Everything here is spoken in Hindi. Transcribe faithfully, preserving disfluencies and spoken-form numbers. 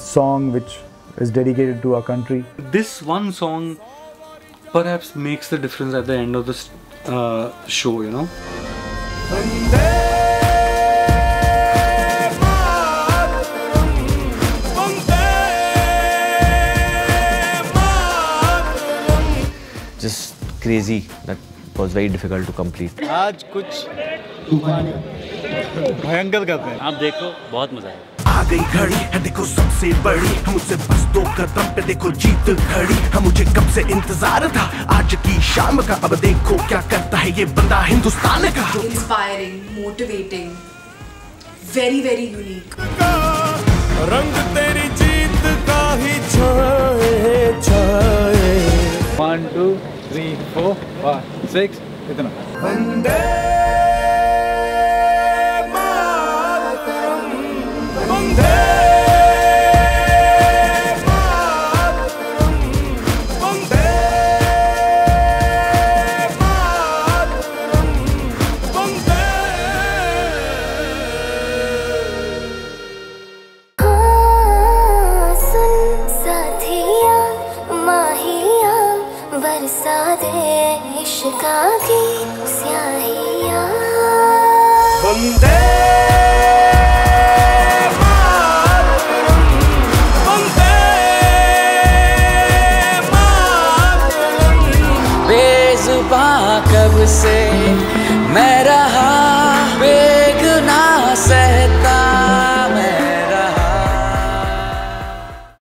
song which is dedicated to our country. This one song perhaps makes the difference at the end of this uh, show, you know. Just crazy. That was very difficult to complete. आज कुछ भयंकर करते हैं. आप देखो, बहुत मजा आएगा. आ गई घड़ी है देखो सबसे बड़ी, हम मुझसे बस दो कदम पे देखो जीत खड़ी. हम मुझे कब से इंतजार था आज की शाम का, अब देखो क्या करता है ये बंदा हिंदुस्तान का. Inspiring, motivating, very very unique. रंग तेरी जीत का ही छाए छाए. One, two, three, four, five, six. इतना. वंदे मातरम, वंदे मातरम, वंदे मातरम, वंदे. हाँ, सुन साथिया माहिया बरसा दे इश्क़ की स्याहिया. वंदे